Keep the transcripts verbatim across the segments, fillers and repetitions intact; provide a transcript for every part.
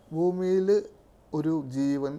ഭൂമിയിൽ ഒരു ജീവൻ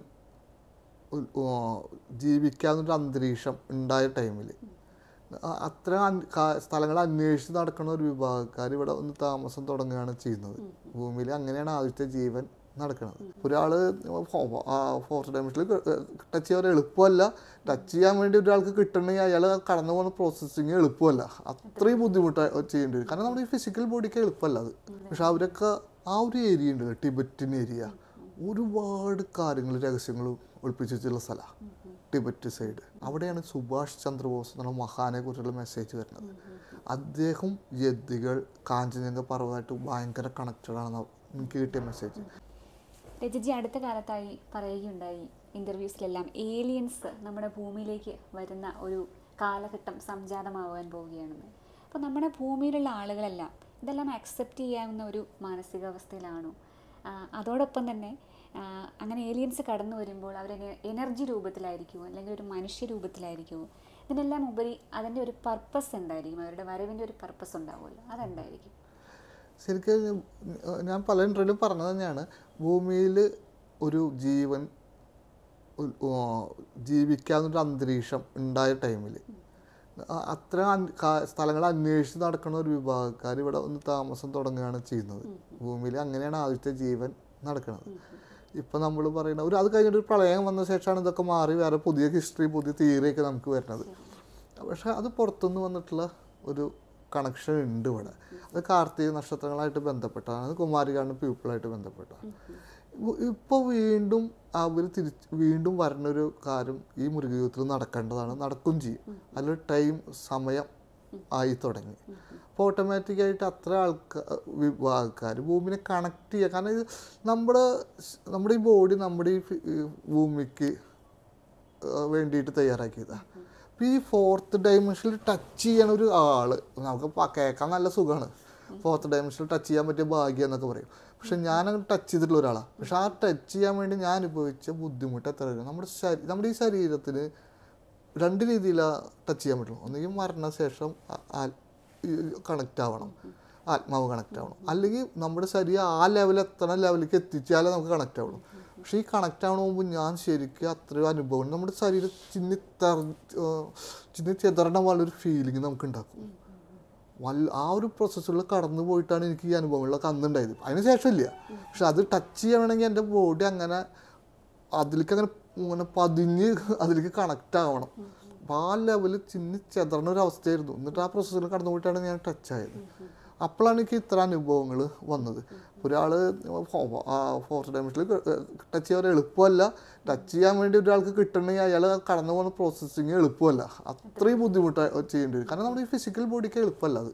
ജീവിക്കാവുന്നൊരു അന്തരീക്ഷം ഉണ്ടായ ടൈമിൽ അത്ര സ്ഥലങ്ങൾ അന്വേഷിച്ച് നടക്കുന്ന ഒരു വിഭാഗക്കാർ ഇവിടെ ഒന്ന് താമസം തുടങ്ങുകയാണ് ചെയ്യുന്നത്. ഭൂമിയിൽ അങ്ങനെയാണ് ആദ്യത്തെ ജീവൻ നടക്കുന്നത്. ഒരാൾ ഫോർത്ത് ഡയമെൻഷനിൽ ടച്ച് ചെയ്യാൻ എളുപ്പമല്ല. ടച്ച് ചെയ്യാൻ വേണ്ടി ഒരാൾക്ക് കിട്ടണമെങ്കിൽ അയാൾ കടന്നു പോകുന്ന പ്രോസസ്സിങ് എളുപ്പമല്ല. അത്രയും ബുദ്ധിമുട്ടായി ചെയ്യേണ്ടി വരും. കാരണം നമ്മുടെ ഈ ഫിസിക്കൽ ബോഡിക്ക് എളുപ്പമല്ല അത്. പക്ഷെ അവരൊക്കെ ആ ഒരു ഏരിയ ഉണ്ട്, ടിബറ്റൻ ഏരിയ, ഒരുപാട് കാര്യങ്ങൾ രഹസ്യങ്ങൾ ഒളിപ്പിച്ച് വെച്ചുള്ള സ്ഥലമാണ് ടിബറ്റ് സൈഡ്. അവിടെയാണ് സുഭാഷ് ചന്ദ്രബോസ് എന്നുള്ള മഹാനെ കുറിച്ചുള്ള മെസ്സേജ് വരുന്നത്. അദ്ദേഹം യതികൾ കാഞ്ചനജംഗ പർവ്വതമായിട്ട് ഭയങ്കര കണക്റ്റഡ് ആണെന്ന് എനിക്ക് കിട്ടിയ മെസ്സേജ്. രജിജി അടുത്ത കാലത്തായി പറയുകയുണ്ടായി ഇൻ്റർവ്യൂസിലെല്ലാം ഏലിയൻസ് നമ്മുടെ ഭൂമിയിലേക്ക് വരുന്ന ഒരു കാലഘട്ടം സംജാതമാവാൻ പോവുകയാണെന്ന്. അപ്പോൾ നമ്മുടെ ഭൂമിയിലുള്ള ആളുകളെല്ലാം ഇതെല്ലാം അക്സെപ്റ്റ് ചെയ്യാവുന്ന ഒരു മാനസികാവസ്ഥയിലാണോ? അതോടൊപ്പം തന്നെ അങ്ങനെ ഏലിയൻസ് കടന്നു വരുമ്പോൾ അവർ എനർജി രൂപത്തിലായിരിക്കുമോ അല്ലെങ്കിൽ ഒരു മനുഷ്യ രൂപത്തിലായിരിക്കുമോ? ഇതിനെല്ലാം ഉപരി അതിൻ്റെ ഒരു പർപ്പസ് എന്തായിരിക്കും? അവരുടെ വരവിൻ്റെ ഒരു പർപ്പസ് ഉണ്ടാവുമല്ലോ, അതെന്തായിരിക്കും? ശരിക്കും ഞാൻ പല ഇൻ്റർവ്യൂവിലും പറഞ്ഞത് തന്നെയാണ്, ഭൂമിയിൽ ഒരു ജീവൻ ജീവിക്കാവുന്നൊരു അന്തരീക്ഷം ഉണ്ടായ ടൈമിൽ അത്ര സ്ഥലങ്ങൾ അന്വേഷിച്ച് നടക്കുന്ന ഒരു വിഭാഗക്കാർ ഇവിടെ ഒന്ന് താമസം തുടങ്ങുകയാണ് ചെയ്യുന്നത്. ഭൂമിയിൽ അങ്ങനെയാണ് ആദ്യത്തെ ജീവൻ നടക്കുന്നത്. ഇപ്പം നമ്മൾ പറയുന്ന ഒരു അത് കഴിഞ്ഞിട്ട് ഒരു പ്രളയം വന്ന ശേഷമാണ് ഇതൊക്കെ മാറി വേറെ പുതിയ ഹിസ്റ്ററി, പുതിയ തിയറിയൊക്കെ നമുക്ക് വരുന്നത്. പക്ഷേ അത് പുറത്തുനിന്ന് വന്നിട്ടുള്ള ഒരു കണക്ഷൻ ഉണ്ട് ഇവിടെ. അത് കാർത്തിക നക്ഷത്രങ്ങളായിട്ട് ബന്ധപ്പെട്ടാണ്, അത് കുമാരികാണ് പീപ്പിളായിട്ട് ബന്ധപ്പെട്ടാണ്. ഇപ്പോൾ വീണ്ടും അവർ തിരിച്ച് വീണ്ടും വരുന്നൊരു കാര്യം ഈ മുരുകയുഗത്തിൽ നടക്കേണ്ടതാണ്, നടക്കും ചെയ്യും. അതിൽ ടൈം സമയം ആയി തുടങ്ങി. അപ്പോൾ ഓട്ടോമാറ്റിക്കായിട്ട് അത്ര ആൾക്കാർ വിഭാഗക്കാർ ഭൂമിനെ കണക്ട് ചെയ്യുക. കാരണം ഇത് നമ്മുടെ നമ്മുടെ ഈ ബോഡി നമ്മുടെ ഈ ഭൂമിക്ക് വേണ്ടിയിട്ട് തയ്യാറാക്കിയതാണ്. അപ്പോൾ ഈ ഫോർത്ത് ഡയമെൻഷനിൽ ടച്ച് ചെയ്യണ ഒരു ആൾ നമുക്ക് കേൾക്കാൻ നല്ല സുഖമാണ്, ഫോർത്ത് ഡയമെൻഷനിൽ ടച്ച് ചെയ്യാൻ പറ്റിയ ഭാഗ്യം എന്നൊക്കെ പറയും. പക്ഷെ ഞാനങ്ങനെ ടച്ച് ചെയ്തിട്ടുള്ള ഒരാളാണ്. പക്ഷെ ആ ടച്ച് ചെയ്യാൻ വേണ്ടി ഞാൻ അനുഭവിച്ച ബുദ്ധിമുട്ട് എത്ര വരും? നമ്മുടെ ശരീരം നമ്മുടെ ഈ ശരീരത്തിന് രണ്ട് രീതിയിലാണ് ടച്ച് ചെയ്യാൻ പറ്റുള്ളൂ. ഒന്നുകിൽ മരണശേഷം കണക്റ്റ് ആവണം, ആത്മാവ് കണക്റ്റ് ആവണം, അല്ലെങ്കിൽ നമ്മുടെ ശരീരം ആ ലെവലിൽ എത്തണ ലെവലിലേക്ക് എത്തിച്ചാലേ നമുക്ക് കണക്റ്റ് ആവുള്ളൂ. പക്ഷേ ഈ കണക്റ്റ് ആവണ മുമ്പ് ഞാൻ ശരിക്കും അത്രയും അനുഭവം നമ്മുടെ ശരീരം ചിന്നി തെറ ചിന്നി ചെതറണ പോലൊരു ഫീലിംഗ് നമുക്ക് ഉണ്ടാക്കും. വല്ല ആ ഒരു പ്രോസസ്സിൽ കടന്നു പോയിട്ടാണ് എനിക്ക് ഈ അനുഭവങ്ങളിലൊക്കെ അന്നുണ്ടായത്. അതിന് ശേഷമില്ല. പക്ഷെ അത് ടച്ച് ചെയ്യണമെങ്കിൽ എൻ്റെ ബോഡി അങ്ങനെ അതിലേക്ക് അങ്ങനെ ഇങ്ങനെ പതിഞ്ഞ് അതിലേക്ക് കണക്റ്റ് ആവണം. അപ്പോൾ ആ ലെവലിൽ ചിന്നി ചെതറണ ഒരു അവസ്ഥയായിരുന്നു. എന്നിട്ട് ആ പ്രോസസ്സിൽ കടന്നു പോയിട്ടാണ് ഞാൻ ടച്ച് ആയത്. അപ്പോഴാണ് എനിക്ക് ഇത്ര അനുഭവങ്ങൾ വന്നത്. ഒരാൾ ഫോർത്ത് ഡയമെൻഷനിൽ ടച്ച് ചെയ്യാൻ എളുപ്പമല്ല. ടച്ച് ചെയ്യാൻ വേണ്ടി ഒരാൾക്ക് കിട്ടണമെങ്കിൽ അയാൾ കടന്നു പോകുന്ന പ്രോസസ്സിങ് എളുപ്പമല്ല. അത്രയും ബുദ്ധിമുട്ടായി ചെയ്യേണ്ടി വരും. കാരണം നമ്മുടെ ഈ ഫിസിക്കൽ ബോഡിക്ക് എളുപ്പമല്ല അത്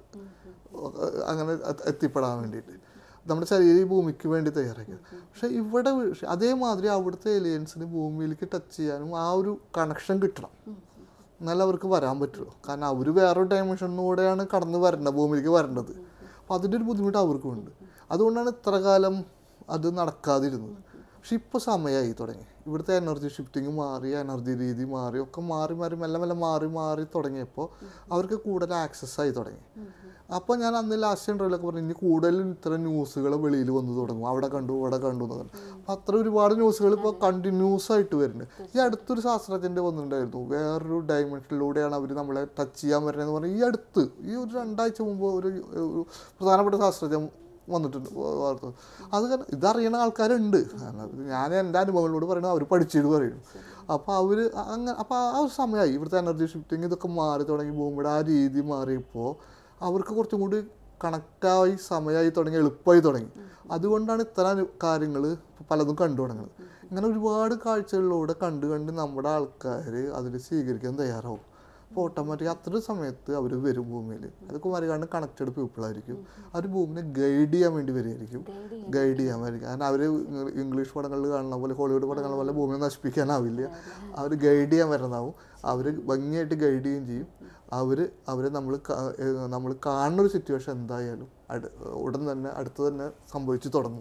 അങ്ങനെ എത്തിപ്പെടാൻ വേണ്ടിയിട്ട്. നമ്മുടെ ശരീരം ഈ ഭൂമിക്ക് വേണ്ടി തയ്യാറാക്കിയത്. പക്ഷേ ഇവിടെ അതേമാതിരി അവിടുത്തെ ഏലിയൻസിന് ഭൂമിയിലേക്ക് ടച്ച് ചെയ്യാനും ആ ഒരു കണക്ഷൻ കിട്ടണം, എന്നാലും അവർക്ക് വരാൻ പറ്റുള്ളൂ. കാരണം അവർ വേറൊരു ഡയമെൻഷനിലൂടെയാണ് കടന്നു വരേണ്ടത്, ഭൂമിയിലേക്ക് വരേണ്ടത്. അപ്പോൾ അതിൻ്റെ ഒരു ബുദ്ധിമുട്ട് അവർക്കും ഉണ്ട്. അതുകൊണ്ടാണ് ഇത്ര കാലം അത് നടക്കാതിരുന്നത്. പക്ഷെ ഇപ്പോൾ സമയമായി തുടങ്ങി. ഇവിടുത്തെ എനർജി ഷിഫ്റ്റിങ് മാറി, എനർജി രീതി മാറി, ഒക്കെ മാറി മാറി മെല്ലെ മെല്ലെ മാറി മാറി തുടങ്ങിയപ്പോൾ അവർക്ക് കൂടുതൽ ആക്സസ് ആയി തുടങ്ങി. അപ്പോൾ ഞാൻ അന്ന് ലാസ്റ്റ് ഇൻ്റർവ്യൂലൊക്കെ പറഞ്ഞു, ഇനി കൂടുതലും ഇത്തരം ന്യൂസുകൾ വെളിയിൽ വന്നു തുടങ്ങും, അവിടെ കണ്ടു ഇവിടെ കണ്ടു എന്ന് പറഞ്ഞു. അപ്പോൾ അത്ര ഒരുപാട് ന്യൂസുകൾ ഇപ്പോൾ കണ്ടിന്യൂസ് ആയിട്ട് വരുന്നുണ്ട്. ഈ അടുത്തൊരു ശാസ്ത്രജ്ഞൻ്റെ വന്നിട്ടുണ്ടായിരുന്നു, വേറൊരു ഡയമെൻഷനിലൂടെയാണ് അവർ നമ്മളെ ടച്ച് ചെയ്യാൻ വരുന്നതെന്ന് പറഞ്ഞാൽ ഈ അടുത്ത് ഈ ഒരു രണ്ടാഴ്ച മുമ്പ് ഒരു പ്രധാനപ്പെട്ട ശാസ്ത്രജ്ഞൻ വന്നിട്ടുണ്ട് വാർത്ത. അത് കാരണം ഇതറിയണ ആൾക്കാരുണ്ട്. ഞാൻ എൻ്റെ അനുഭവങ്ങളോട് പറയുന്നത് അവർ പഠിച്ചിട്ട് പറയും. അപ്പോൾ അവർ അങ്ങനെ അപ്പോൾ ആ ഒരു സമയമായി ഇവിടുത്തെ എനർജി ഷിഫ്റ്റിങ് ഇതൊക്കെ മാറി തുടങ്ങി, ഭൂമിയുടെ ആ രീതി മാറിയപ്പോൾ അവർക്ക് കുറച്ചും കൂടി കണക്റ്റായി സമയമായി തുടങ്ങി, എളുപ്പമായി തുടങ്ങി. അതുകൊണ്ടാണ് ഇത്തരം കാര്യങ്ങൾ പലതും കണ്ടു തുടങ്ങുന്നത്. ഇങ്ങനെ ഒരുപാട് കാഴ്ചകളിലൂടെ കണ്ട് കണ്ട് നമ്മുടെ ആൾക്കാർ അതിൽ സ്വീകരിക്കാൻ തയ്യാറാവും. അപ്പോൾ ഓട്ടോമാറ്റിക് അത്ര സമയത്ത് അവർ വരും ഭൂമിയിൽ. അത് കുമാരികാണ്ട് കണക്റ്റഡ് പീപ്പിളായിരിക്കും. അവർ ഭൂമിനെ ഗൈഡ് ചെയ്യാൻ വേണ്ടി വരികയായിരിക്കും, ഗൈഡ് ചെയ്യാൻ വരിക. കാരണം അവർ ഇംഗ്ലീഷ് പടങ്ങളിൽ കാണുന്ന പോലെ, ഹോളിവുഡ് പടങ്ങൾ പോലെ ഭൂമിയെ നശിപ്പിക്കാനാവില്ല. അവർ ഗൈഡ് ചെയ്യാൻ വരുന്നതാവും. അവർ ഭംഗിയായിട്ട് ഗൈഡ് ചെയ്യുകയും ചെയ്യും. അവർ അവരെ നമ്മൾ നമ്മൾ കാണുന്നൊരു സിറ്റുവേഷൻ എന്തായാലും അടു ഉടൻ തന്നെ അടുത്ത് തന്നെ സംഭവിച്ചു തുടങ്ങും.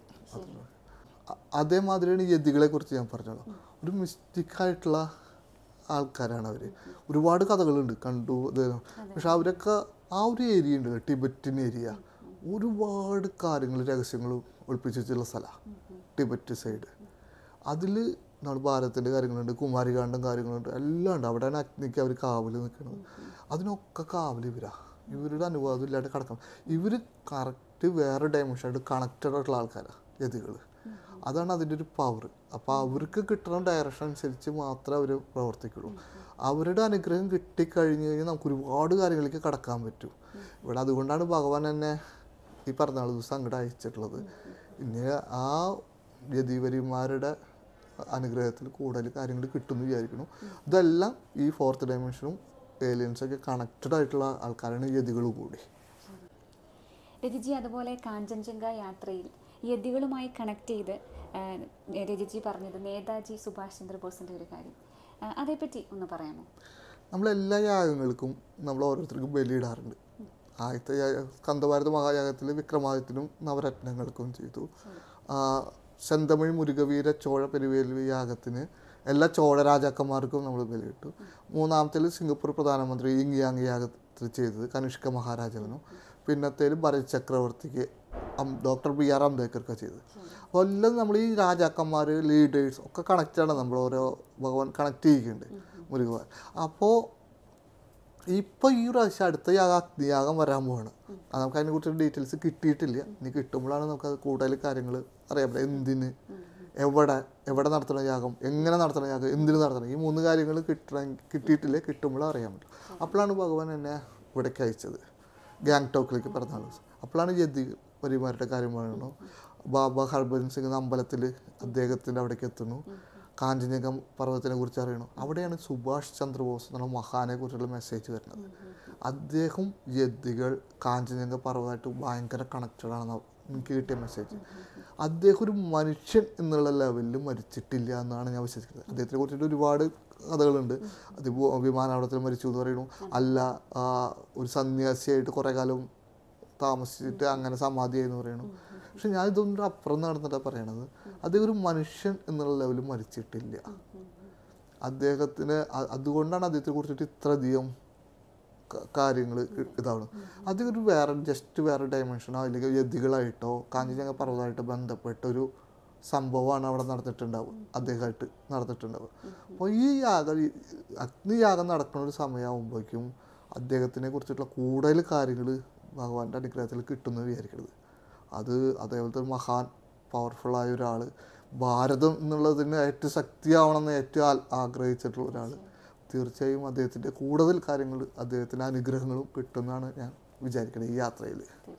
അതേമാതിരിയാണ് യതികളെ കുറിച്ച് ഞാൻ പറഞ്ഞത്. ഒരു മിസ്റ്റിക്കായിട്ടുള്ള ആൾക്കാരാണ് അവർ. ഒരുപാട് കഥകളുണ്ട് കണ്ടു. പക്ഷെ അവരൊക്കെ ആ ഒരു ഏരിയ ഉണ്ട്, ടിബറ്റൻ ഏരിയ, ഒരുപാട് കാര്യങ്ങൾ രഹസ്യങ്ങൾ ഒളിപ്പിച്ച് വെച്ചുള്ള സ്ഥലമാണ്. ടിബറ്റ് അതിൽ നമ്മൾ ഭാരതത്തിൻ്റെ കാര്യങ്ങളുണ്ട്, കുമാരികാണ്ഡം കാര്യങ്ങളുണ്ട്, എല്ലാം ഉണ്ട്. അവിടെയാണ് അഗ്നിക്ക് അവർ കാവൽ നിൽക്കുന്നത്. അതിനൊക്കെ കാവൽ ഇവരാ. ഇവരുടെ അനുവാദം ഇല്ലാണ്ട് കിടക്കണം. ഇവർ കറക്റ്റ് വേറെ ഡയമെൻഷനായിട്ട് കണക്റ്റഡ് ആയിട്ടുള്ള ആൾക്കാരാണ് യതികൾ. അതാണ് അതിൻ്റെ ഒരു പവർ. അപ്പോൾ അവർക്ക് കിട്ടുന്ന ഡയറക്ഷൻ അനുസരിച്ച് മാത്രമേ അവർ പ്രവർത്തിക്കുള്ളൂ. അവരുടെ അനുഗ്രഹം കിട്ടിക്കഴിഞ്ഞ് കഴിഞ്ഞാൽ നമുക്ക് ഒരുപാട് കാര്യങ്ങളിലേക്ക് കടക്കാൻ പറ്റും. ഇവിടെ അതുകൊണ്ടാണ് ഭഗവാൻ എന്നെ ഈ പിറന്നാൾ ദിവസം അങ്ങോട്ട് അയച്ചിട്ടുള്ളത്. ഇനി ആ യതിവരിമാരുടെ അനുഗ്രഹത്തിൽ കൂടുതൽ കാര്യങ്ങൾ കിട്ടുമെന്ന് വിചാരിക്കുന്നു. ഇതെല്ലാം ഈ ഫോർത്ത് ഡയമെൻഷനും ഏലിയൻസൊക്കെ കണക്റ്റഡ് ആയിട്ടുള്ള ആൾക്കാരാണ് യതികൾ കൂടി. രജിജി അതുപോലെ കാഞ്ചൻജംഗ യാത്രയിൽ യതികളുമായി കണക്ട് ചെയ്ത് രജിജി പറഞ്ഞത് നേതാജി സുഭാഷ് ചന്ദ്രബോസിൻ്റെ ഒരു കാര്യം, അതേപ്പറ്റി ഒന്ന് പറയാമോ? നമ്മളെല്ലാ യാഗങ്ങൾക്കും നമ്മൾ ഓരോരുത്തർക്കും ബലിയിടാറുണ്ട്. ആദ്യത്തെ സ്കന്ദഭാരത മഹായാഗത്തിൽ വിക്രമാദിത്യനും നവരത്നങ്ങൾക്കും ചെയ്തു. ചെന്തമിഴ് മുരുകവീര ചോഴ പെരുവേൽവി യാഗത്തിന് എല്ലാ ചോഴ രാജാക്കന്മാർക്കും നമ്മൾ ബലിയിട്ടു. മൂന്നാമത്തേൽ സിംഗപ്പൂർ പ്രധാനമന്ത്രി ഇങ് യാങ് യാഗത്തിൽ ചെയ്തത് കനിഷ്ക മഹാരാജാവിനും. പിന്നത്തേൽ ഭരത് ചക്രവർത്തിക്ക് ഡോക്ടർ ബി ആർ അംബേദ്കർക്ക് ചെയ്തത്. അപ്പോൾ എല്ലാം നമ്മൾ ഈ രാജാക്കന്മാർ ലീഡേഴ്സ് ഒക്കെ കണക്റ്റാണ്. നമ്മൾ ഓരോ ഭഗവാൻ കണക്ട് ചെയ്യുന്നുണ്ട് മുരുകൻ. അപ്പോൾ ഇപ്പോൾ ഈ പ്രാവശ്യം അടുത്ത യാഗം അഗ്നിയാഗം വരാൻ പോവാണ്. അത് നമുക്ക് അതിനെക്കുറിച്ച് ഡീറ്റെയിൽസ് കിട്ടിയിട്ടില്ല. ഇനി കിട്ടുമ്പോഴാണ് നമുക്കത് കൂടുതൽ കാര്യങ്ങൾ അറിയാൻ പറ്റുക. എന്തിന്, എവിടെ എവിടെ നടത്തണ യാഗം, എങ്ങനെ നടത്തണ യാഗം, എന്തിന് നടത്തണം, ഈ മൂന്ന് കാര്യങ്ങൾ കിട്ടണം കിട്ടിയിട്ടില്ലേ കിട്ടുമ്പോഴും അറിയാൻ പറ്റും. അപ്പോഴാണ് ഭഗവാൻ എന്നെ ഇവിടേക്ക് അയച്ചത്, ഗാങ്ടോക്കിലേക്ക് പിറന്നാൾ ദിവസം. അപ്പോഴാണ് യതി പരിമാരുടെ കാര്യം പറയണു. ബാബ ഹർഭജൻ സിംഗ് അമ്പലത്തിൽ അദ്ദേഹത്തിൻ്റെ അവിടേക്ക് എത്തുന്നു. കാഞ്ചൻജംഗ പർവ്വതത്തിനെ കുറിച്ച് അറിയണം. അവിടെയാണ് സുഭാഷ് ചന്ദ്രബോസ് എന്നുള്ള മഹാനെ കുറിച്ചുള്ള മെസ്സേജ് വരുന്നത്. അദ്ദേഹം യതികൾ കാഞ്ചൻജംഗ പർവ്വതമായിട്ട് ഭയങ്കര കണക്റ്റഡാണെന്ന് എനിക്ക് കിട്ടിയ മെസ്സേജ്. അദ്ദേഹം ഒരു മനുഷ്യൻ എന്നുള്ള ലെവലിൽ മരിച്ചിട്ടില്ല എന്നാണ് ഞാൻ വിശ്വസിക്കുന്നത്. അദ്ദേഹത്തിനെ കുറിച്ചിട്ട് ഒരുപാട് കഥകളുണ്ട്. അത് വിമാനാപകടത്തിൽ മരിച്ചു എന്ന് പറയുന്നു, അല്ല ഒരു സന്യാസിയായിട്ട് കുറേ കാലം താമസിച്ചിട്ട് അങ്ങനെ സമാധിയായി എന്ന് പറയുന്നു. പക്ഷെ ഞാൻ ഇതൊന്നും അപ്പുറം നടന്നിട്ടാണ് പറയണത്. അദ്ദേഹം ഒരു മനുഷ്യൻ എന്നുള്ള ലെവലിൽ മരിച്ചിട്ടില്ല. അദ്ദേഹത്തിന് അതുകൊണ്ടാണ് അദ്ദേഹത്തെ കുറിച്ചിട്ട് ഇത്രയധികം കാര്യങ്ങൾ ഇതാവണം. അതൊരു വേറെ ജസ്റ്റ് വേറെ ഡയമെൻഷനോ അല്ലെങ്കിൽ യതികളായിട്ടോ കാഞ്ചൻജംഗ പർവ്വതമായിട്ടോ ബന്ധപ്പെട്ട ഒരു സംഭവമാണ് അവിടെ നടന്നിട്ടുണ്ടാവുക, അദ്ദേഹമായിട്ട് നടന്നിട്ടുണ്ടാവുക. അപ്പോൾ ഈ യാഗം അഗ്നിയാഗം നടക്കുന്ന ഒരു സമയമാകുമ്പോഴേക്കും അദ്ദേഹത്തിനെ കുറിച്ചിട്ടുള്ള കൂടുതൽ കാര്യങ്ങൾ ഭഗവാന്റെ അനുഗ്രഹത്തിൽ കിട്ടുമെന്ന് വിചാരിക്കരുത്. അത് അതേപോലത്തെ ഒരു മഹാൻ പവർഫുള്ളായ ഒരാൾ, ഭാരതം എന്നുള്ളതിന് ഏറ്റവും ശക്തിയാവണമെന്ന് ഏറ്റവും ആഗ്രഹിച്ചിട്ടുള്ള ഒരാൾ, തീർച്ചയായും അദ്ദേഹത്തിൻ്റെ കൂടുതൽ കാര്യങ്ങൾ അദ്ദേഹത്തിൻ്റെ അനുഗ്രഹങ്ങളും കിട്ടുമെന്നാണ് ഞാൻ വിചാരിക്കുന്നത് ഈ യാത്രയിൽ.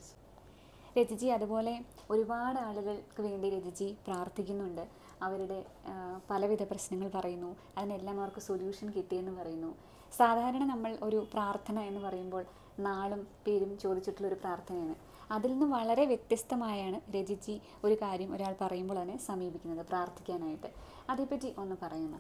രജിജി അതുപോലെ ഒരുപാട് ആളുകൾക്ക് വേണ്ടി രജിജി പ്രാർത്ഥിക്കുന്നുണ്ട്. അവരുടെ പലവിധ പ്രശ്നങ്ങൾ പറയുന്നു, അതിനെല്ലാം അവർക്ക് സൊല്യൂഷൻ കിട്ടിയെന്ന് പറയുന്നു. സാധാരണ നമ്മൾ ഒരു പ്രാർത്ഥന എന്ന് പറയുമ്പോൾ നാളും പേരും ചോദിച്ചിട്ടുള്ളൊരു പ്രാർത്ഥനയാണ്. അതിൽ നിന്ന് വളരെ വ്യത്യസ്തമായാണ് രജിജി ഒരു കാര്യം ഒരാൾ പറയുമ്പോൾ അതിനെ സമീപിക്കുന്നത് പ്രാർത്ഥിക്കാനായിട്ട്. അതേപ്പറ്റി ഒന്ന് പറയുന്നു.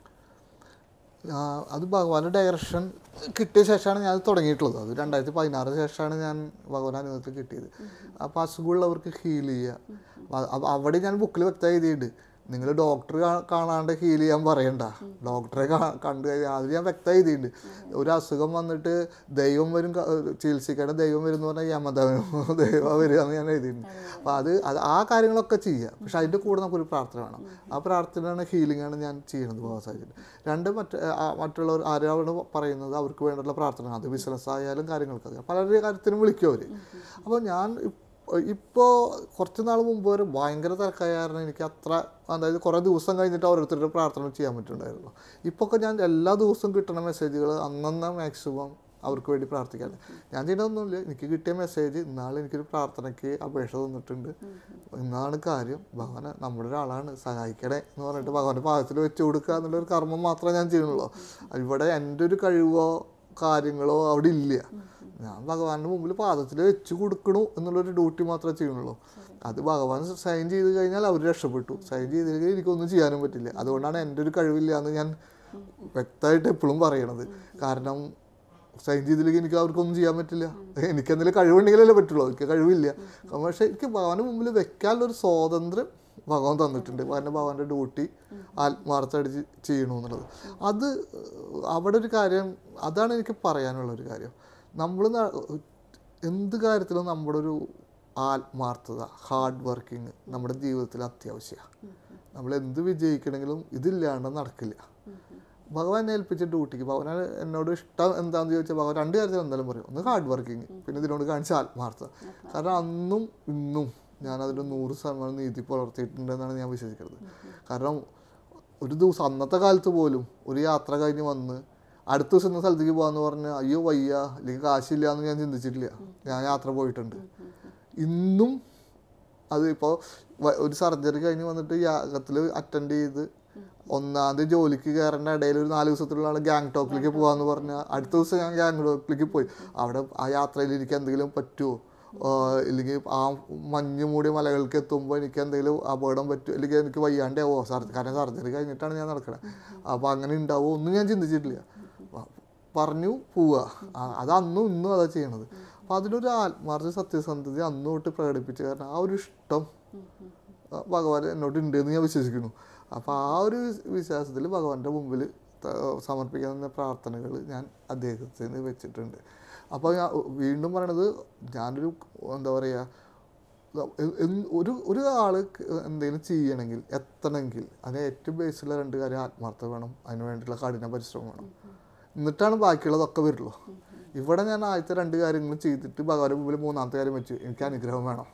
അത് ഭഗവാന്റെ ഡയറക്ഷൻ കിട്ടിയ ശേഷമാണ് ഞാൻ തുടങ്ങിയിട്ടുള്ളത്. അത് രണ്ടായിരത്തി പതിനാറിന് ശേഷമാണ് ഞാൻ ഭഗവാൻ അനുഭവത്തിൽ കിട്ടിയത്. അപ്പോൾ അസുഖമുള്ളവർക്ക് ഹീൽ ചെയ്യുക. അവിടെ ഞാൻ ബുക്കിൽ വ്യക്തമായി എഴുതിയിട്ടുണ്ട്, നിങ്ങൾ ഡോക്ടർ കാണാണ്ട് ഹീൽ ചെയ്യാൻ പറയണ്ട, ഡോക്ടറെ കണ്ടു കഴിഞ്ഞാൽ അത് ഞാൻ വ്യക്തമായി എഴുതിയിട്ടുണ്ട്. ഒരു അസുഖം വന്നിട്ട് ദൈവം വരും ചികിത്സിക്കേണ്ട ദൈവം വരും എന്ന് പറഞ്ഞാൽ യമദൈവം ദൈവം വരിക എന്ന് ഞാൻ എഴുതിയിട്ടുണ്ട്. അപ്പോൾ അത് അത് ആ കാര്യങ്ങളൊക്കെ ചെയ്യുക. പക്ഷെ അതിൻ്റെ കൂടെ നമുക്കൊരു പ്രാർത്ഥന വേണം. ആ പ്രാർത്ഥനയാണ് ഹീലിംഗാണ് ഞാൻ ചെയ്യുന്നത് ഭഗവത്സാഹചര്യം. രണ്ട് മറ്റ് മറ്റുള്ളവർ ആരാണ് പറയുന്നത് അവർക്ക് വേണ്ടിയുള്ള പ്രാർത്ഥന, അത് ബിസിനസ് ആയാലും കാര്യങ്ങൾക്കൊക്കെ പല കാര്യത്തിനും വിളിക്കും അവർ. അപ്പോൾ ഞാൻ ഇപ്പോൾ കുറച്ച് നാൾ മുമ്പ് വരെ ഭയങ്കര തിരക്കായ കാരണം എനിക്ക് അത്ര, അതായത് കുറേ ദിവസം കഴിഞ്ഞിട്ട് ഓരോരുത്തരുടെ പ്രാർത്ഥന ചെയ്യാൻ പറ്റുന്നുണ്ടായിരുന്നു. ഇപ്പോൾ ഒക്കെ ഞാൻ എല്ലാ ദിവസവും കിട്ടുന്ന മെസ്സേജുകൾ അന്നന്ന് മാക്സിമം അവർക്ക് വേണ്ടി പ്രാർത്ഥിക്കാൻ ഞാൻ ചെയ്യണമെന്നില്ല. എനിക്ക് കിട്ടിയ മെസ്സേജ് ഇന്നാൾ എനിക്കൊരു പ്രാർത്ഥനയ്ക്ക് അപേക്ഷ തന്നിട്ടുണ്ട്, ഇന്നാണ് കാര്യം, ഭഗവാൻ നമ്മുടെ ഒരാളാണ് സഹായിക്കണേ എന്ന് പറഞ്ഞിട്ട് ഭഗവാന്റെ പാദത്തിൽ വെച്ച് കൊടുക്കുക എന്നുള്ളൊരു കർമ്മം മാത്രമേ ഞാൻ ചെയ്യുന്നുള്ളൂ. ഇവിടെ എൻ്റെ ഒരു കഴിവോ കാര്യങ്ങളോ അവിടെ ഇല്ല. ഞാൻ ഭഗവാന്റെ മുമ്പിൽ പാദത്തിൽ വെച്ച് കൊടുക്കണു എന്നുള്ളൊരു ഡ്യൂട്ടി മാത്രമേ ചെയ്യുന്നുള്ളൂ. അത് ഭഗവാൻ സൈൻ ചെയ്ത് കഴിഞ്ഞാൽ അവർ രക്ഷപ്പെട്ടു, സൈൻ ചെയ്ത് കഴിഞ്ഞാൽ എനിക്കൊന്നും ചെയ്യാനും പറ്റില്ല. അതുകൊണ്ടാണ് എൻ്റെ ഒരു കഴിവില്ല എന്ന് ഞാൻ വ്യക്തമായിട്ട് എപ്പോഴും പറയണത്. കാരണം സൈൻ ചെയ്തില്ലെങ്കിൽ എനിക്ക് അവർക്കൊന്നും ചെയ്യാൻ പറ്റില്ല. എനിക്ക് എന്തെങ്കിലും കഴിവുണ്ടെങ്കിലല്ലേ പറ്റുള്ളൂ, എനിക്ക് കഴിവില്ല. പക്ഷേ എനിക്ക് ഭഗവാന്റെ മുമ്പിൽ വെക്കാനുള്ളൊരു സ്വാതന്ത്ര്യം ഭഗവാൻ തന്നിട്ടുണ്ട്. കാരണം ഭഗവാന്റെ ഡ്യൂട്ടി ആത്മാർത്ഥമായിട്ട് ചെയ്യണമെന്നുള്ളത്. അത് അവിടെ ഒരു കാര്യം, അതാണ് എനിക്ക് പറയാനുള്ളൊരു കാര്യം. നമ്മൾ എന്ത് കാര്യത്തിലും നമ്മുടെ ഒരു ആത്മാർത്ഥത, ഹാർഡ് വർക്കിംഗ് നമ്മുടെ ജീവിതത്തിൽ അത്യാവശ്യമാണ്. നമ്മൾ എന്ത് വിജയിക്കണമെങ്കിലും ഇതില്ലാണ്ട് നടക്കില്ല. ഭഗവാൻ ഏൽപ്പിച്ച ഡ്യൂട്ടിക്ക് ഭഗവാൻ എന്നോട് ഇഷ്ടം എന്താണെന്ന് ചോദിച്ചാൽ ഭഗവാൻ രണ്ട് കാര്യത്തിൽ എന്തായാലും പറയും. ഒന്ന് ഹാർഡ് വർക്കിങ്, പിന്നെ ഇതിനോട് കാണിച്ച ആത്മാർത്ഥത. കാരണം അന്നും ഇന്നും ഞാൻ അതിൽ നൂറ് ശതമാനം നീതി പുലർത്തിയിട്ടുണ്ടെന്നാണ് ഞാൻ വിശ്വസിക്കുന്നത്. കാരണം ഒരു ദിവസം അന്നത്തെ കാലത്ത് പോലും ഒരു യാത്ര കഴിഞ്ഞ് വന്ന് അടുത്ത ദിവസം ഇന്ന സ്ഥലത്തേക്ക് പോകാമെന്ന് പറഞ്ഞാൽ അയ്യോ വയ്യ അല്ലെങ്കിൽ കാശില്ല എന്ന് ഞാൻ ചിന്തിച്ചിട്ടില്ല. ഞാൻ യാത്ര പോയിട്ടുണ്ട്. ഇന്നും അത് ഇപ്പോൾ ഒരു സർജറി കഴിഞ്ഞ് വന്നിട്ട് യാഗത്തിൽ അറ്റൻഡ് ചെയ്ത് ഒന്നാം തീയതി ജോലിക്ക് കയറേണ്ട ഇടയിൽ ഒരു നാല് ദിവസത്തിലുള്ള ആൾ ഗാങ്ടോക്കിലേക്ക് പോകാമെന്ന് പറഞ്ഞാൽ അടുത്ത ദിവസം ഞാൻ ഗാങ്ടോക്കിലേക്ക് പോയി. അവിടെ ആ യാത്രയിൽ എനിക്ക് എന്തെങ്കിലും പറ്റുമോ, ഇല്ലെങ്കിൽ ആ മഞ്ഞ് മൂടിയ മലകൾക്ക് എത്തുമ്പോൾ എനിക്ക് എന്തെങ്കിലും അപകടം പറ്റുമോ, അല്ലെങ്കിൽ എനിക്ക് വയ്യാണ്ടാവോ, സർജറി കാരണം സർജറി കഴിഞ്ഞിട്ടാണ് ഞാൻ നടക്കണത്. അപ്പോൾ അങ്ങനെ ഉണ്ടാവുമോ ഒന്നും ഞാൻ ചിന്തിച്ചിട്ടില്ല. പറഞ്ഞു പോവുക. അത് അന്നും ഇന്നും അതാ ചെയ്യണത്. അപ്പം അതിനൊരു ആത്മാർത്ഥ സത്യസന്ധത അന്ന് തൊട്ട് പ്രകടിപ്പിച്ച കാരണം ആ ഒരു ഇഷ്ടം ഭഗവാൻ എന്നോട് ഉണ്ടെന്ന് ഞാൻ വിശ്വസിക്കുന്നു. അപ്പോൾ ആ ഒരു വിശ്വാസത്തിൽ ഭഗവാന്റെ മുമ്പിൽ സമർപ്പിക്കുന്ന പ്രാർത്ഥനകൾ ഞാൻ അദ്ദേഹത്തിന് വെച്ചിട്ടുണ്ട്. അപ്പോൾ ഞാൻ വീണ്ടും പറയണത്, ഞാനൊരു എന്താ പറയുക, ഒരു ഒരു ആൾ എന്തെങ്കിലും ചെയ്യണമെങ്കിൽ എത്തണമെങ്കിൽ അതിന് ഏറ്റവും ബേസിലുള്ള രണ്ട് കാര്യം ആത്മാർത്ഥത വേണം, അതിന് വേണ്ടിയിട്ടുള്ള കഠിന പരിശ്രമം വേണം. എന്നിട്ടാണ് ബാക്കിയുള്ളതൊക്കെ വരുള്ളൂ. ഇവിടെ ഞാൻ ആദ്യത്തെ രണ്ട് കാര്യങ്ങളും ചെയ്തിട്ട് ഭഗവാന്റെ മുമ്പിൽ മൂന്നാമത്തെ കാര്യം വെച്ചു, എനിക്ക് അനുഗ്രഹം വേണം.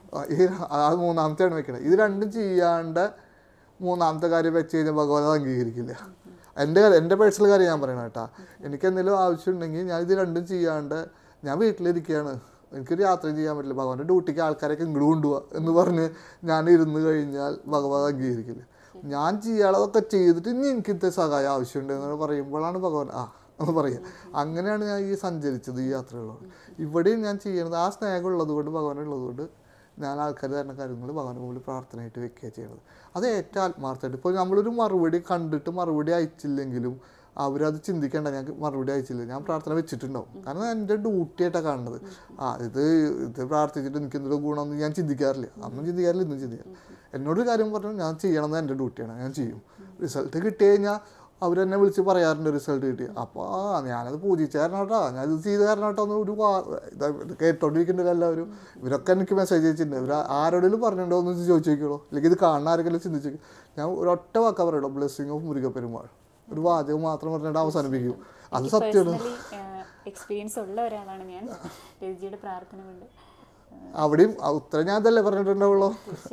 ഈ അത് മൂന്നാമത്തെയാണ് വെക്കണത്. ഇത് രണ്ടും ചെയ്യാണ്ട് മൂന്നാമത്തെ കാര്യം വെച്ച് കഴിഞ്ഞാൽ ഭഗവാൻ അത് അംഗീകരിക്കില്ല. എൻ്റെ എൻ്റെ പേഴ്സണൽ കാര്യം ഞാൻ പറയണം കേട്ടാ. എനിക്ക് എന്തെങ്കിലും ആവശ്യമുണ്ടെങ്കിൽ ഞാൻ ഇത് രണ്ടും ചെയ്യാണ്ട് ഞാൻ വീട്ടിലിരിക്കുകയാണ്, എനിക്കൊരു യാത്ര ചെയ്യാൻ പറ്റില്ല, ഭഗവാന്റെ ഡ്യൂട്ടിക്ക് ആൾക്കാരൊക്കെ ഇങ്ങോട്ട് കൊണ്ടുപോവുക എന്ന് പറഞ്ഞ് ഞാൻ ഇരുന്ന് കഴിഞ്ഞാൽ ഭഗവാൻ അംഗീകരിക്കില്ല. ഞാൻ ചെയ്യാനുള്ളതൊക്കെ ചെയ്തിട്ട് ഇനി എനിക്കിത്തെ സഹായം ആവശ്യമുണ്ട് എന്ന് പറയുമ്പോഴാണ് ഭഗവാൻ ആ എന്ന് പറയുക. അങ്ങനെയാണ് ഞാൻ ഈ സഞ്ചരിച്ചത് ഈ യാത്രകളോട്. ഇവിടെയും ഞാൻ ചെയ്യണത് ആ സ്നേഹം ഉള്ളത് കൊണ്ട്, ഭഗവാൻ ഉള്ളത് കൊണ്ട് ഞാൻ ആൾക്കാർ തരുന്ന കാര്യങ്ങൾ ഭഗവാന്റെ മുമ്പിൽ പ്രാർത്ഥനയായിട്ട് വെക്കുക ചെയ്യണത്. അത് ഏറ്റവും ആത്മാർത്ഥമായിട്ട്. ഇപ്പോൾ നമ്മളൊരു മറുപടി കണ്ടിട്ട് മറുപടി അയച്ചില്ലെങ്കിലും അവരത് ചിന്തിക്കേണ്ട, ഞാൻ മറുപടി അയച്ചില്ല, ഞാൻ പ്രാർത്ഥന വെച്ചിട്ടുണ്ടാവും. കാരണം എൻ്റെ ഡ്യൂട്ടിയായിട്ടാണ് കാണുന്നത്. ആ ഇത് ഇത് പ്രാർത്ഥിച്ചിട്ട് എനിക്ക് എന്തൊരു ഗുണമെന്ന് ഞാൻ ചിന്തിക്കാറില്ല. അന്നും ചിന്തിക്കാറില്ല, ഇന്നും ചിന്തിക്കാം. എന്നോടൊരു കാര്യം പറഞ്ഞു ഞാൻ ചെയ്യണമെന്ന് എൻ്റെ ഡ്യൂട്ടിയാണ്, ഞാൻ ചെയ്യും. റിസൾട്ട് കിട്ടി കഴിഞ്ഞാൽ അവരെന്നെ വിളിച്ച് പറയാറുണ്ട് റിസൾട്ട് കിട്ടി. അപ്പോൾ ആ ഞാനത് പൂജിച്ച കാരണം കേട്ടോ, ഞാനത് ചെയ്ത കാരണം കേട്ടോ എന്ന് ഒരു ഇത് കേട്ടോണ്ടിരിക്കുന്നുണ്ടല്ലോ എല്ലാവരും. ഇവരൊക്കെ എനിക്ക് മെസ്സേജ് അയച്ചിട്ടുണ്ട്. ഇവർ ആരോടെങ്കിലും പറഞ്ഞിട്ടുണ്ടോ എന്ന് ചോദിച്ചു നോക്കിയോളൂ, അല്ലെങ്കിൽ ഇത് കാണുന്ന ആരെങ്കിലും ചിന്തിച്ചു. ഞാൻ ഒരൊറ്റ വാക്കാ പറയുള്ളൂ, ബ്ലെസ്സിങ് ഓഫ് മുരുകപ്പെരുമാൾ. ഒരു വാചകം മാത്രം പറഞ്ഞിട്ട് അവസാനിപ്പിക്കും. അത് സത്യമാണ്. എക്സ്പീരിയൻസ് ഉള്ള ഒരാളാണ് ഞാൻ രജിയുടെ പ്രാർത്ഥന കൊണ്ട്. അവിടെയും ഉത്തരം ഞാൻ അതല്ലേ പറഞ്ഞിട്ടുണ്ടാവുള്ളൂ.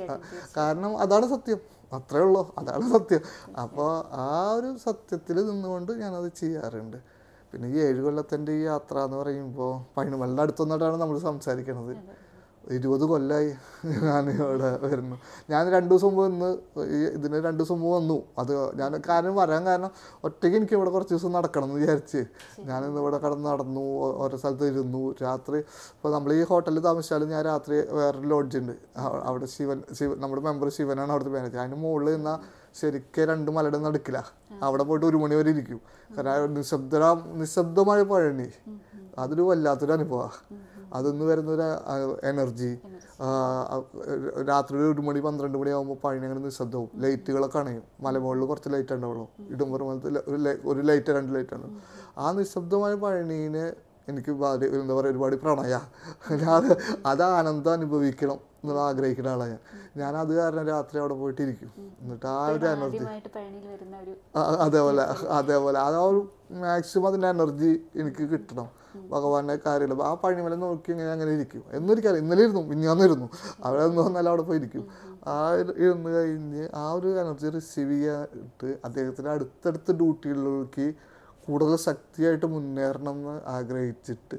കാരണം അതാണ് സത്യം, അത്രേ ഉള്ളൂ, അതാണ് സത്യം. അപ്പോൾ ആ ഒരു സത്യത്തിൽ നിന്നുകൊണ്ട് ഞാനത് ചെയ്യാറുണ്ട്. പിന്നെ ഈ ഏഴ് കൊല്ലത്തിൻ്റെ ഈ യാത്ര എന്ന് പറയുമ്പോൾ പൈനുമലിൻ്റെ അടുത്തുനിന്നിട്ടാണ് നമ്മൾ സംസാരിക്കണത്. ഇരുപത് കൊല്ലമായി ഞാൻ ഇവിടെ വരുന്നു. ഞാൻ രണ്ട് ദിവസം മുമ്പ് ഇന്ന് ഇതിന് രണ്ട് ദിവസം മുമ്പ് വന്നു. അത് ഞാൻ കാരണം വരാൻ കാരണം ഒറ്റയ്ക്ക് എനിക്ക് ഇവിടെ കുറച്ച് ദിവസം നടക്കണം എന്ന് വിചാരിച്ച് ഞാനിന്ന് ഇവിടെ കിടന്ന് നടന്നു, ഓരോ സ്ഥലത്ത് ഇരുന്നു. രാത്രി ഇപ്പോൾ നമ്മൾ ഈ ഹോട്ടലിൽ താമസിച്ചാലും ഞാൻ രാത്രി വേറൊരു ലോഡ്ജ് ഉണ്ട്, അവിടെ ശിവൻ ശിവൻ നമ്മുടെ മെമ്പർ ശിവനാണ് അവിടുത്തെ മാനേജർ. അതിന് മുകളിൽ നിന്നാൽ ശരിക്കും രണ്ട് മലയുടെ നടുക്കില്ല, അവിടെ പോയിട്ട് ഒരു മണി വരെ ഇരിക്കും. കാരണം നിശബ്ദ നിശബ്ദമായ പഴനി അതൊരു വല്ലാത്തൊരു അനുഭവമാണ്. അതൊന്ന് വരുന്നൊരു എനർജി. രാത്രി ഒരു മണി പന്ത്രണ്ട് മണി ആകുമ്പോൾ പഴനി അങ്ങനെ നിശബ്ദവും, ലൈറ്റുകളൊക്കെ അണയും. മലമുകളിൽ കുറച്ച് ലൈറ്റ് ഉണ്ടാവുള്ളൂ, ഇടുമ്പോൾ ഒരു ലൈറ്റ് രണ്ട് ലൈറ്റ് ഉണ്ടാവും. ആ നിശബ്ദമായ പഴനീനെ എനിക്ക് എന്താ പറയുക ഒരുപാട് പ്രണയ. ഞാൻ അത് ആനന്ദം അനുഭവിക്കണം എന്നുള്ള ആഗ്രഹിക്കുന്ന ആളാണ് ഞാൻ. ഞാൻ അത് കാരണം രാത്രി അവിടെ പോയിട്ടിരിക്കും. എന്നിട്ട് ആ ഒരു എനർജി അതേപോലെ അതേപോലെ അത് ആ ഒരു മാക്സിമം അതിൻ്റെ എനർജി എനിക്ക് കിട്ടണം. ഭഗവാന്റെ കാര്യമില്ല, ആ പഴനിമല നോക്കി ഇങ്ങനെ അങ്ങനെ ഇരിക്കും. എന്നൊരിക്കലും ഇന്നലെ ഇരുന്നു, മിഞ്ഞാന്നിരുന്നു, അവിടെ നിന്ന് വന്നാലും അവിടെ പോയിരിക്കും. ആ ഇരുന്ന് കഴിഞ്ഞ് ആ ഒരു എനർജി റിസീവ് ചെയ്യാനായിട്ട് അദ്ദേഹത്തിൻ്റെ അടുത്തടുത്ത ഡ്യൂട്ടികളിലേക്ക് കൂടുതൽ ശക്തിയായിട്ട് മുന്നേറണം എന്ന് ആഗ്രഹിച്ചിട്ട്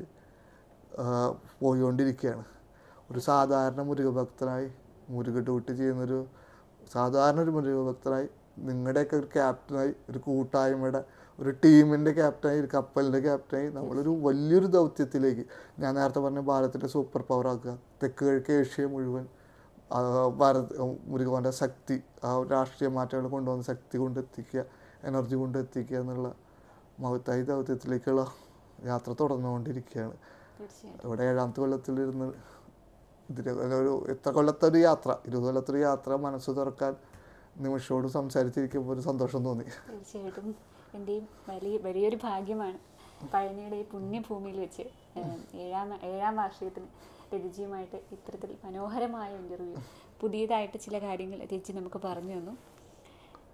പോയിക്കൊണ്ടിരിക്കുകയാണ്. ഒരു സാധാരണ മുരുകഭക്തനായി, മുരുക ഡ്യൂട്ടി ചെയ്യുന്നൊരു സാധാരണ ഒരു മുരുകഭക്തനായി, നിങ്ങളുടെയൊക്കെ ഒരു ക്യാപ്റ്റനായി, ഒരു കൂട്ടായ്മയുടെ ഒരു ടീമിൻ്റെ ക്യാപ്റ്റനായി, ഒരു കപ്പലിൻ്റെ ക്യാപ്റ്റനായി നമ്മളൊരു വലിയൊരു ദൗത്യത്തിലേക്ക്, ഞാൻ നേരത്തെ പറഞ്ഞ ഭാരതത്തിൻ്റെ സൂപ്പർ പവർ ആക്കുക, തെക്ക് കിഴക്ക് ഏഷ്യ മുഴുവൻ ഭാരത് മുരുകൻ്റെ ശക്തി, ആ രാഷ്ട്രീയ മാറ്റങ്ങൾ കൊണ്ടുവന്ന ശക്തി കൊണ്ടെത്തിക്കുക, എനർജി കൊണ്ടെത്തിക്കുക എന്നുള്ള മഹത്തായ ദൗത്യത്തിലേക്കുള്ള യാത്ര തുടർന്നുകൊണ്ടിരിക്കുകയാണ്. ഇവിടെ ഏഴാമത്തെ കൊല്ലത്തിലിരുന്ന് ഇതിന് ഒരു എത്ര കൊല്ലത്തെ ഒരു യാത്ര, ഇരുപത് കൊല്ലത്തെ ഒരു യാത്ര മനസ്സ് തുറക്കാൻ നിമിഷോട് സംസാരിച്ചിരിക്കുമ്പോൾ ഒരു സന്തോഷം തോന്നി. തീർച്ചയായിട്ടും എൻ്റെയും വലിയ വലിയൊരു ഭാഗ്യമാണ് പഴനിയുടെ ഈ പുണ്യഭൂമിയിൽ വെച്ച് ഏഴാം ഏഴാം വാർഷികത്തിന് രജിയുമായിട്ട് ഇത്തരത്തിൽ മനോഹരമായ ഇൻ്റർവ്യൂ, പുതിയതായിട്ട് ചില കാര്യങ്ങൾ രജി നമുക്ക് പറഞ്ഞു തന്നു.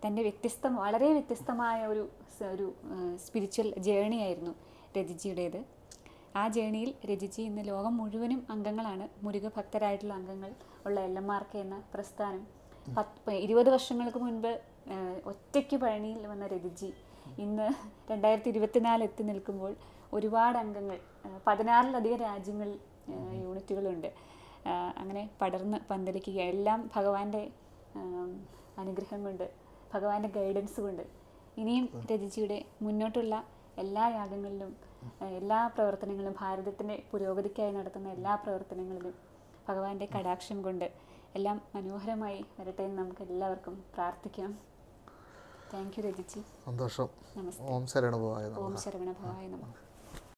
തൻ്റെ വ്യത്യസ്തം വളരെ വ്യത്യസ്തമായ ഒരു സ- ഒരു സ്പിരിച്വൽ ജേണി ആയിരുന്നു രജിജിയുടേത്. ആ ജേണിയിൽ രജിജി ഇന്ന് ലോകം മുഴുവനും അംഗങ്ങളാണ്. മുരുക ഭക്തരായിട്ടുള്ള അംഗങ്ങൾ ഉള്ള എൽ എം ആർ കെ എന്ന പ്രസ്ഥാനം. പത്ത് ഇരുപത് വർഷങ്ങൾക്ക് മുൻപ് ആ, ഒറ്റയ്ക്ക് പഴനിയിൽ വന്ന രജിജി ഇന്ന് രണ്ടായിരത്തി ഇരുപത്തിനാല് എത്തി നിൽക്കുമ്പോൾ ഒരുപാട് അംഗങ്ങൾ, ആ, പതിനാറിലധികം രാജ്യങ്ങളിൽ ആ, യൂണിറ്റുകളുണ്ട്. ആ, അങ്ങനെ പടർന്ന് പന്തലിക്കുക. എല്ലാം ഭഗവാന്റെ ആ, അനുഗ്രഹം കൊണ്ട്, ഭഗവാന്റെ ഗൈഡൻസ് കൊണ്ട്. ഇനിയും രജിജിയുടെ മുന്നോട്ടുള്ള എല്ലാ യാഗങ്ങളിലും ആ, എല്ലാ പ്രവർത്തനങ്ങളിലും, ഭാരതത്തിൻ്റെ പുരോഗതിക്കായി നടത്തുന്ന എല്ലാ പ്രവർത്തനങ്ങളിലും ഭഗവാന്റെ കടാക്ഷം കൊണ്ട് എല്ലാം മനോഹരമായി വരട്ടെ എന്ന് നമുക്ക് എല്ലാവർക്കും പ്രാർത്ഥിക്കാം. Thank you Rajiji. സന്തോഷം. നമസ്തേ. ഓം ശരണഭവായ നമഃ. ഓം ശരവണഭവായ നമഃ.